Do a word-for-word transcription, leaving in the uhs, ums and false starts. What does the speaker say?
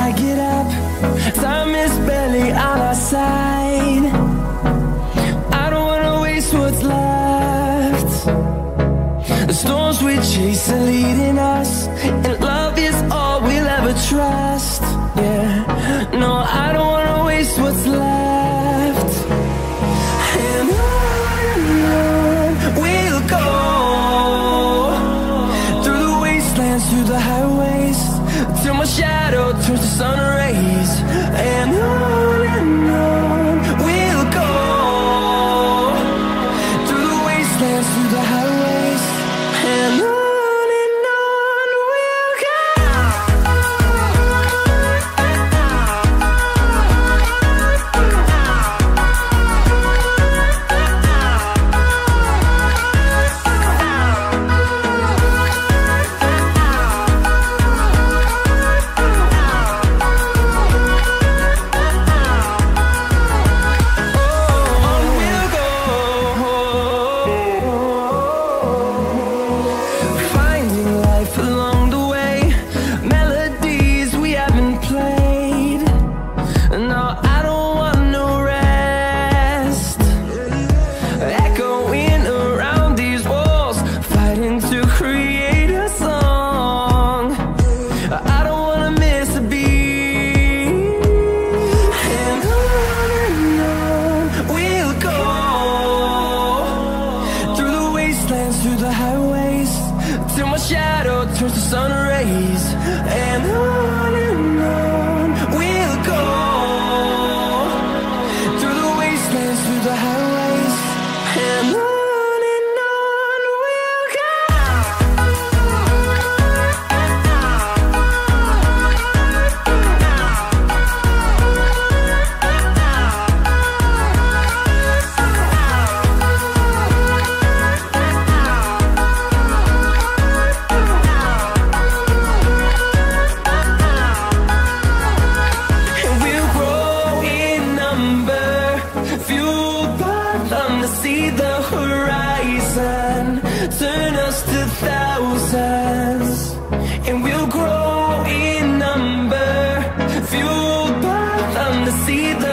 I get up, time is barely on our side. I don't wanna waste what's left. The storms we chase are leading us, and love is all we'll ever trust. Yeah, no, I don't wanna waste what's left. And on and on we'll go, through the wastelands, through the highways, till my shadow turns to sun rays. And on and on we'll go, through the wastelands, through the highways, and on. Through the highways, till my shadow turns to sun rays. And on and on we'll go, through the wastelands, through the highways, and on. See the horizon, turn us to thousands, and we'll grow in number, fueled by them to see the